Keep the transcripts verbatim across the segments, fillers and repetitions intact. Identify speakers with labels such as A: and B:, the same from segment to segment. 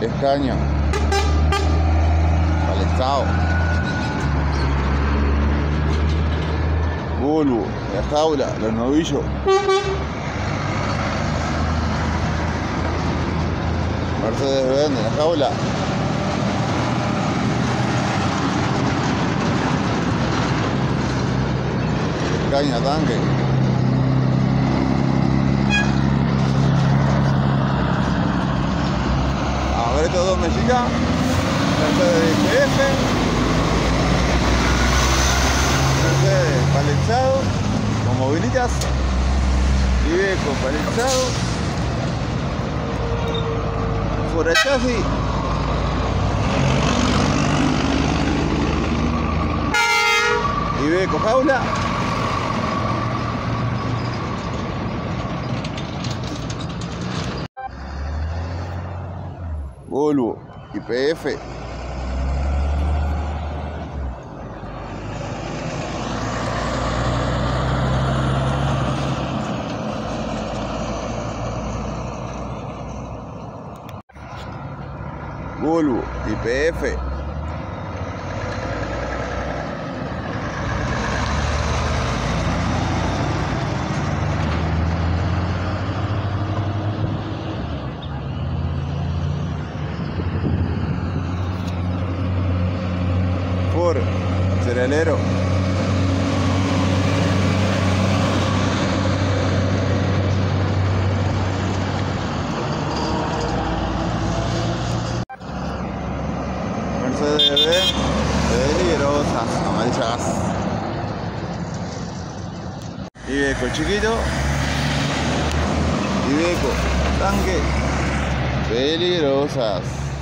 A: Escaña, Palestado, Volvo, La Jaula, Los Novillos, Mercedes-Benz, La Jaula, Escaña, Tanque, a ver estos dos mexicas, Mercedes P F, Mercedes Palestado, con mobilitas, Iveco Palestado, fuera chasis, Iveco Jaula, Volvo y P F, Volvo y P F, Ford, Cerealero, Mercedes-Benz, peligrosas, amarilla gas, Iveco chiquito, Iveco tanque, peligrosas,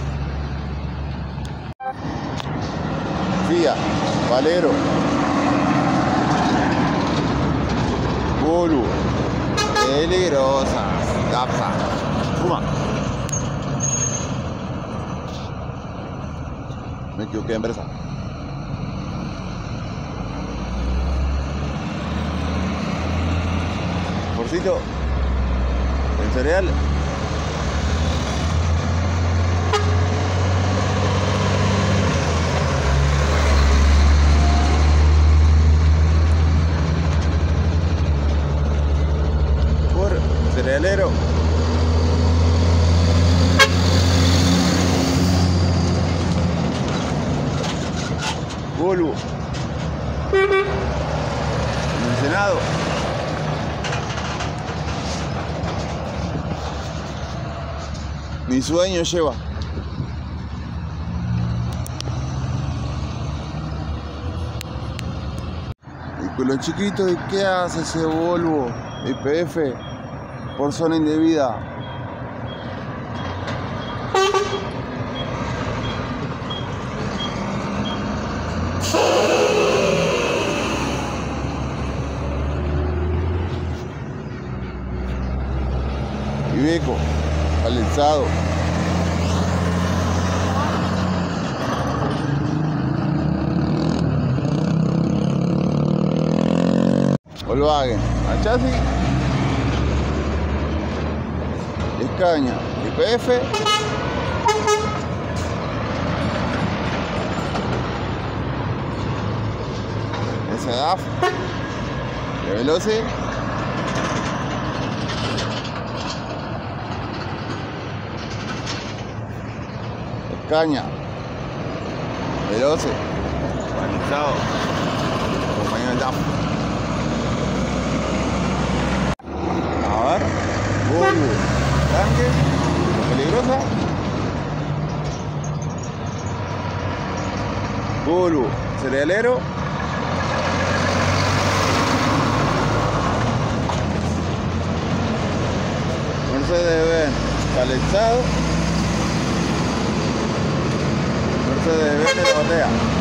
A: Fiat, Valero, Volvo, peligrosas, Gapsa, Fuma. Me equivoqué de empresa. Porcito, el cereal. Por cerealero. Volvo, mencionado, mi sueño lleva, y con lo chiquito, ¿y qué hace ese Volvo Y P F por zona indebida? Iveco, Palestado, Volkswagen, al chasis, Escaña, Y P F, S D A F, de Veloce, Escaña, Veloce, Palestado, compañía de T A F. A ver, Volvo, tanque, peligrosa, Volvo, cerealero, Mercedes-Benz, Palestado, Mercedes-Benz de la batea.